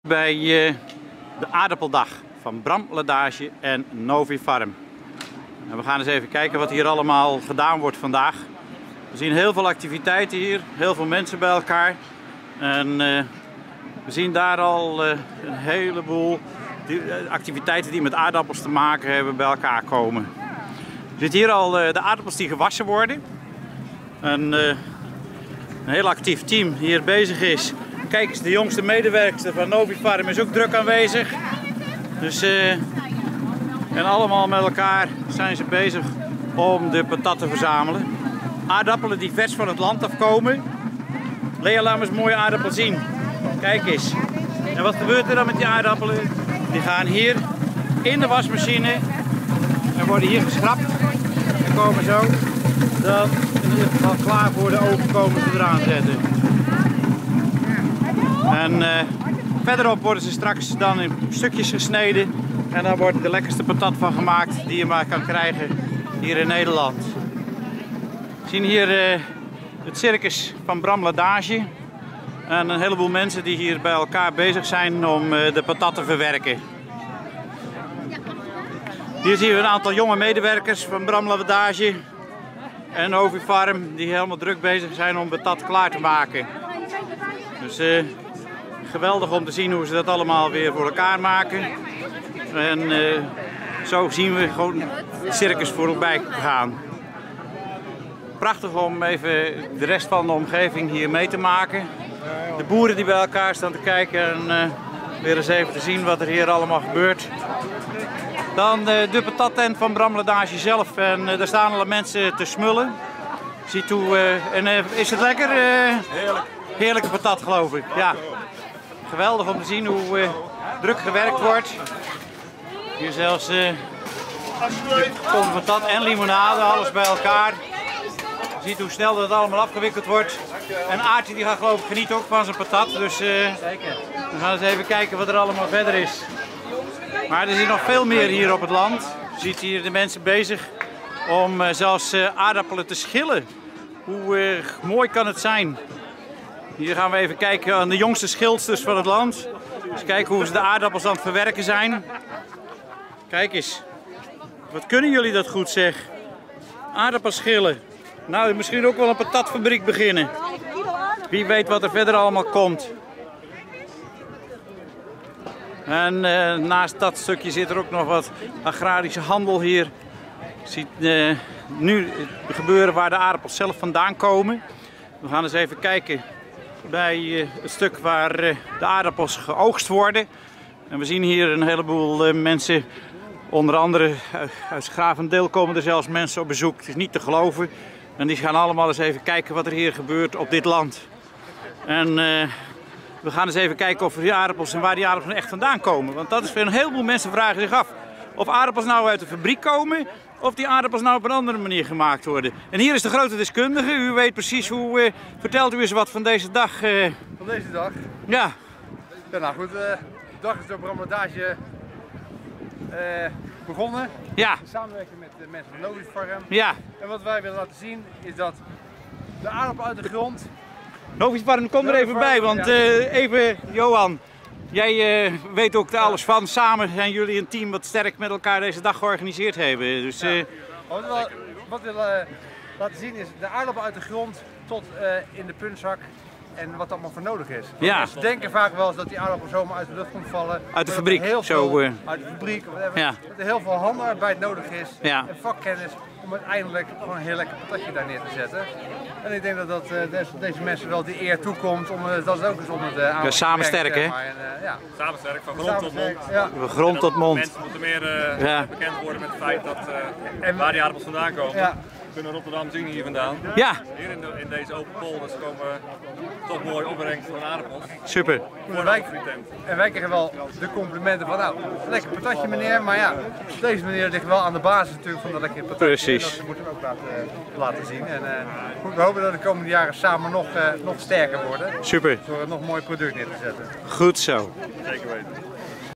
Bij de aardappeldag van Bram Ladage en Novifarm. En we gaan eens even kijken wat hier allemaal gedaan wordt vandaag. We zien heel veel activiteiten hier, heel veel mensen bij elkaar. En we zien daar al een heleboel activiteiten die met aardappels te maken hebben bij elkaar komen. Je ziet hier al de aardappels die gewassen worden. Een heel actief team hier bezig is. Kijk eens, de jongste medewerkster van Novifarm is ook druk aanwezig. Dus, en allemaal met elkaar zijn ze bezig om de patat te verzamelen. Aardappelen die vers van het land afkomen. Lea, laat me eens een mooie aardappel zien. Kijk eens. En wat gebeurt er dan met die aardappelen? Die gaan hier in de wasmachine en worden hier geschrapt. En komen zo dan in ieder geval klaar voor de ovenkomen te eraan zetten. En verderop worden ze straks dan in stukjes gesneden. En daar wordt de lekkerste patat van gemaakt die je maar kan krijgen hier in Nederland. We zien hier het circus van Bram Ladage. En een heleboel mensen die hier bij elkaar bezig zijn om de patat te verwerken. Hier zien we een aantal jonge medewerkers van Bram Ladage en Novifarm die helemaal druk bezig zijn om patat klaar te maken. Dus geweldig om te zien hoe ze dat allemaal weer voor elkaar maken. En zo zien we gewoon het circus voorbij gaan. Prachtig om even de rest van de omgeving hier mee te maken. De boeren die bij elkaar staan te kijken en weer eens even te zien wat er hier allemaal gebeurt. Dan de patattent van Bram Ladage zelf en daar staan alle mensen te smullen. Ziet hoe, is het lekker? Heerlijk. Heerlijke patat geloof ik, ja. Geweldig om te zien hoe druk gewerkt wordt. Hier zelfs kom patat en limonade, alles bij elkaar. Je ziet hoe snel dat allemaal afgewikkeld wordt. En Aartje die gaat geloof ik genieten ook van zijn patat. Dus we gaan eens even kijken wat er allemaal verder is. Maar er is nog veel meer hier op het land. Je ziet hier de mensen bezig om zelfs aardappelen te schillen. Hoe mooi kan het zijn? Hier gaan we even kijken aan de jongste schildsters van het land. Dus kijken hoe ze de aardappels aan het verwerken zijn. Kijk eens. Wat kunnen jullie dat goed zeg. Aardappelschillen. Nou, misschien ook wel een patatfabriek beginnen. Wie weet wat er verder allemaal komt. En naast dat stukje zit er ook nog wat agrarische handel hier. Je ziet nu gebeuren waar de aardappels zelf vandaan komen. We gaan eens even kijken bij het stuk waar de aardappels geoogst worden. En we zien hier een heleboel mensen, onder andere uit Gravendeel komen er zelfs mensen op bezoek. Het is niet te geloven. En die gaan allemaal eens even kijken wat er hier gebeurt op dit land. En we gaan eens even kijken of die aardappels en waar die aardappels echt vandaan komen. Want dat is voor een heleboel mensen vragen zich af. Of aardappels nou uit de fabriek komen, of die aardappels nou op een andere manier gemaakt worden. En hier is de grote deskundige. U weet precies hoe. Vertelt u eens wat van deze dag. Van deze dag? Ja. Ja, nou goed, de dag is door Bram Ladage begonnen. Ja. In samenwerking met de mensen van Novifarm. Ja. En wat wij willen laten zien is dat de aardappel uit de grond. Novifarm, kom er even bij, want even Johan. Jij weet ook er alles van. Samen zijn jullie een team wat sterk met elkaar deze dag georganiseerd hebben. Dus, Wat we willen laten zien is de aardappel uit de grond tot in de puntzak en wat allemaal voor nodig is. Ja. Mensen denken vaak wel eens dat die aardappel zomaar uit de lucht komt vallen. Uit de fabriek. Heel zo, veel, uit de fabriek, whatever, ja. dat er heel veel handarbeid nodig is Ja. en vakkennis om uiteindelijk gewoon een heel lekker patatje daar neer te zetten. En ik denk dat deze mensen wel die eer toekomt om dat ook eens onder de aandacht samen te brengen, sterk, zeg hè? maar. En, ja. Samen sterk, van grond tot mond. Ja. Van grond tot mond. Mensen moeten meer Ja. bekend worden met het feit dat waar die aardappels vandaan komen. Ja. We kunnen Rotterdam zien hier vandaan. Ja, Hier in deze open polders komen toch mooi opbrengst van aardappels. super. En wij krijgen wel de complimenten van nou, lekker patatje meneer, maar ja, deze meneer ligt wel aan de basis natuurlijk van dat lekkere patatje. Precies. En dat moeten we ook laten zien. En we hopen dat de komende jaren samen nog sterker worden. Super. Door een nog mooi product neer te zetten. Goed zo. Zeker weten.